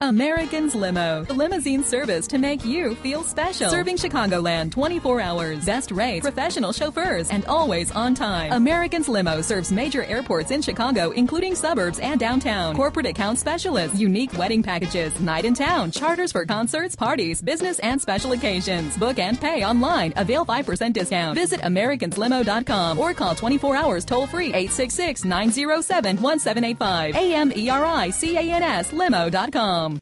American's Limo, the limousine service to make you feel special. Serving Chicagoland 24 hours. Best rates, professional chauffeurs, and always on time. American's Limo serves major airports in Chicago, including suburbs and downtown. Corporate account specialists, unique wedding packages, night in town, charters for concerts, parties, business, and special occasions. Book and pay online. Avail 5% discount. Visit americanslimo.com or call 24 hours toll free 866-907-1785. AMERICANS limo.com.